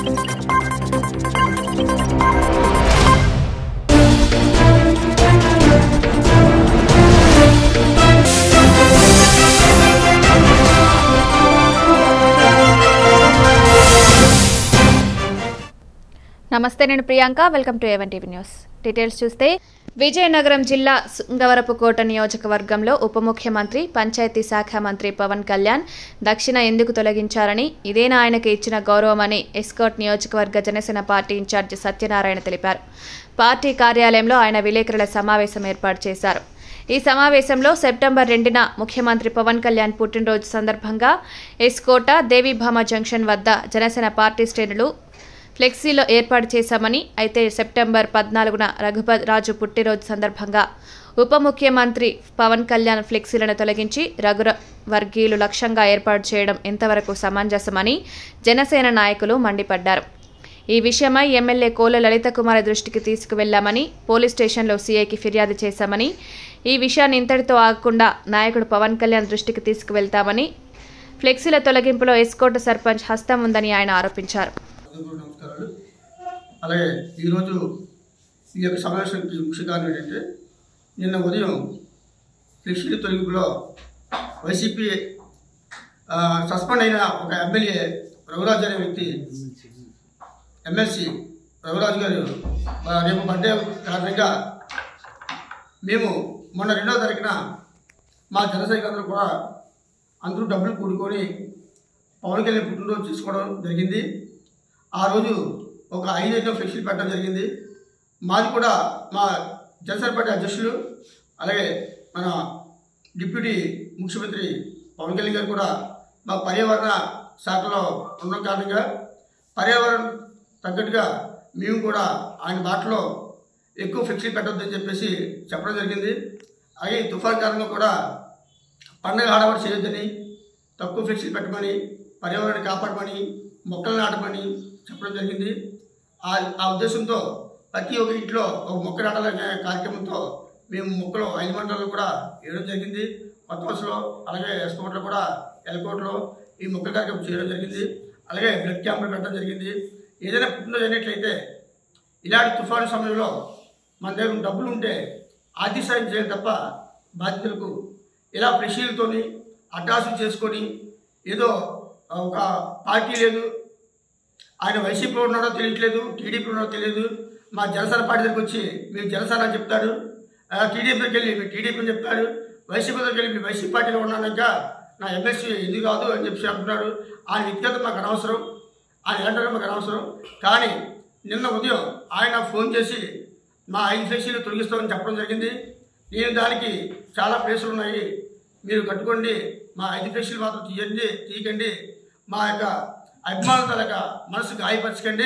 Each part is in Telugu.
నమస్తే, నేను Priyanka. Welcome to A1 TV news. Details చూస్తే, విజయనగరం జిల్లా శృంగవరపుకోట నియోజకవర్గంలో ఉప ముఖ్యమంత్రి పంచాయతీ శాఖ మంత్రి పవన్ కళ్యాణ్ దక్షిణ ఎందుకు తొలగించారని, ఇదేనా ఆయనకు ఇచ్చిన గౌరవమని ఎస్కోట్ నియోజకవర్గ జనసేన పార్టీ ఇన్ఛార్జి సత్యనారాయణ తెలిపారు. పార్టీ కార్యాలయంలో ఆయన విలేకరుల సమావేశం ఏర్పాటు చేశారు. ఈ సమావేశంలో సెప్టెంబర్ 2న ముఖ్యమంత్రి పవన్ కళ్యాణ్ పుట్టినరోజు సందర్భంగా ఎస్కోట దేవీభామ జంక్షన్ వద్ద జనసేన పార్టీ శ్రేణులు ఫ్లెక్సీలో ఏర్పాటు చేశామని, అయితే సెప్టెంబర్ 14న రఘురాజు పుట్టినరోజు సందర్భంగా ఉప ముఖ్యమంత్రి పవన్ కళ్యాణ్ ఫ్లెక్సీలను తొలగించి వర్గీయులు లక్ష్యంగా ఏర్పాటు చేయడం ఎంతవరకు సమంజసమని జనసేన నాయకులు మండిపడ్డారు. ఈ విషయమై ఎమ్మెల్యే కోల లలిత కుమారి దృష్టికి తీసుకువెళ్లామని, పోలీస్ స్టేషన్లో సీఐకి ఫిర్యాదు చేశామని, ఈ విషయాన్ని ఇంతటితో ఆగకుండా నాయకుడు పవన్ కళ్యాణ్ దృష్టికి తీసుకువెళ్తామని, ఫ్లెక్సీల తొలగింపులో ఎస్కోట సర్పంచ్ హస్తం ఉందని ఆయన ఆరోపించారు. నమస్కారాలు. అలాగే ఈరోజు ఈ యొక్క సమావేశానికి ముఖ్య కారణం ఏంటంటే, నిన్న ఉదయం ఫ్లెక్సీల తొలగింపులో వైసీపీ సస్పెండ్ అయిన ఒక ఎమ్మెల్యే రఘురాజు అనే వ్యక్తి, ఎమ్మెల్సీ రఘురాజు గారు రేపు బర్త్డే కారణంగా మేము మొన్న 2వ తారీఖున మా జనసైనికులందరూ కూడా అందరూ డబ్బులు కూడుకొని పవన్ కళ్యాణ్ పుట్టినరోజు చేసుకోవడం జరిగింది. ఆ రోజు ఒక 5 ఫ్లెక్సీలు పెట్టడం జరిగింది. మాది కూడా మా జనసేన పార్టీ అధ్యక్షులు, అలాగే మన డిప్యూటీ ముఖ్యమంత్రి పవన్ కళ్యాణ్ గారు కూడా మా పర్యావరణ శాఖలో ఉన్న కారణంగా పర్యావరణం తగ్గట్టుగా మేము కూడా ఆయన బాటలో ఎక్కువ ఫ్లెక్సీలు పెట్టొద్దని చెప్పేసి చెప్పడం జరిగింది. అలాగే తుఫాన్ కారణంగా కూడా పండుగ హడావుడి చేయొద్దని, తక్కువ ఫ్లెక్సీలు పెట్టమని, పర్యావరణాన్ని కాపాడమని, మొక్కలు నాటమని చెప్పడం జరిగింది. ఆ ఉద్దేశంతో ప్రతి ఒక్క ఇంట్లో ఒక మొక్క నాటాలనే కార్యక్రమంతో మేము మొక్కలు 5 మండలాల్లో కూడా వేయడం జరిగింది. కొత్త వలసలో, అలాగే ఎస్కోట్లో కూడా, ఎల్కోట్లో ఈ మొక్కల కార్యక్రమం చేయడం జరిగింది. అలాగే బ్లడ్ క్యాంపులు పెట్టడం జరిగింది. ఏదైనా పుట్టినరోజు అయినట్లయితే ఇలాంటి తుఫాను సమయంలో మన దగ్గర డబ్బులు ఉంటే ఆర్థిక సాయం చేయాలి తప్ప, బాధితులకు ఇలా ఫ్లెక్సీలతోని అడ్డాసులు చేసుకొని ఏదో ఒక పార్టీ లేదు, ఆయన వైసీపీలో ఉన్నాడో తెలియట్లేదు, టీడీపీలో ఉన్నాడో తెలియదు, మా జనసేన పార్టీ దగ్గరికి వచ్చి మీరు జనసేన అని చెప్తాడు, టీడీపీకి వెళ్ళి మీరు టీడీపీని చెప్తాడు, వైసీపీ దగ్గరికి వెళ్ళి మీరు వైసీపీ పార్టీలో ఉన్నాక నా ఎమ్మెల్సీ ఎందుకు కాదు అని చెప్పి అంటున్నాడు. ఆయన వ్యక్తిగతం మాకు అనవసరం, ఆయన ఏంటంటే మాకు అనవసరం. కానీ నిన్న ఉదయం ఆయన ఫోన్ చేసి మా 5 ఫ్లెక్సీలు తొలగిస్తామని చెప్పడం జరిగింది. నేను దానికి చాలా ప్లేసులు ఉన్నాయి, మీరు కట్టుకోండి, మా 5 ఫ్లెక్సీలు మాత్రం తీయకండి, మా యొక్క అభిమానుల యొక్క మనసు గాయపరచకండి,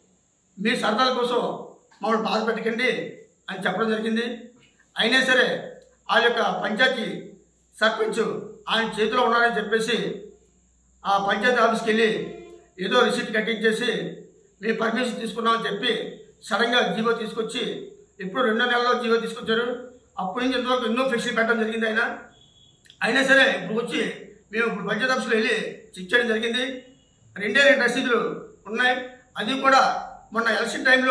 మీ సరదాల కోసం మమ్మల్ని బాధ పెట్టకండి అని చెప్పడం జరిగింది. అయినా సరే వాళ్ళ యొక్క పంచాయతీ సర్పంచ్ ఆయన చేతిలో ఉన్నారని చెప్పేసి ఆ పంచాయతీ ఆఫీస్కి వెళ్ళి ఏదో రిసిప్ట్ కట్టించేసి మేము పర్మిషన్ తీసుకున్నామని చెప్పి సడన్గా జీవో తీసుకొచ్చి ఇప్పుడు 2 నెలల్లో జీవో తీసుకొచ్చారు. అప్పటి నుంచి ఇంతవరకు ఎన్నో ఫ్లెక్సీలు పెట్టడం జరిగింది. అయినా సరే ఇప్పుడు వచ్చి మేము ఇప్పుడు పంచాయతీ ఆఫీస్లో వెళ్ళి చెక్ చేయడం జరిగింది. 2 రసీదులు ఉన్నాయి. అది కూడా మొన్న ఎలక్షన్ టైంలో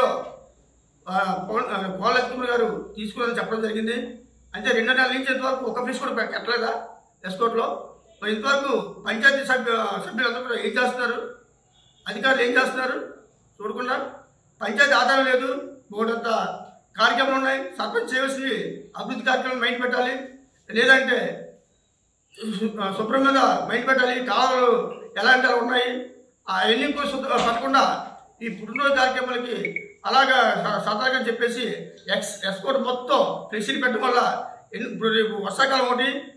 కోల కుమార్ గారు తీసుకున్నారని చెప్పడం జరిగింది. అంటే 2 నెలల నుంచి ఇంతవరకు ఒక ఫ్లెక్స్ కూడా పెట్టలేదా ఎస్కోట్లో? మరి ఇంతవరకు పంచాయతీ సభ్యులందరూ కూడా ఏం చేస్తున్నారు, అధికారులు ఏం చేస్తున్నారు చూడకుండా? పంచాయతీ ఆధారం లేదు, బోర్డంతా కార్యక్రమాలు ఉన్నాయి. సర్పంచ్ చేయవలసి అభివృద్ధి కార్యక్రమాలు మైండ్ పెట్టాలి, లేదంటే శుభ్రం మీద మైండ్ పెట్టాలి. కాలువలు ఎలాంటి అలా ఉన్నాయి, ఆ ఎన్ని పట్టకుండా ఈ పుట్టినరోజు కార్యక్రమాలకి అలాగా సరదాగా చెప్పేసి ఎస్కోట్ మొత్తం ఫ్లెక్సీలు పెట్టడం వల్ల ఇప్పుడు రేపు వర్షాకాలం ఒకటి,